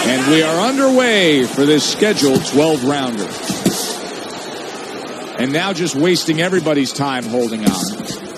And we are underway for this scheduled 12-rounder. And now just wasting everybody's time holding on.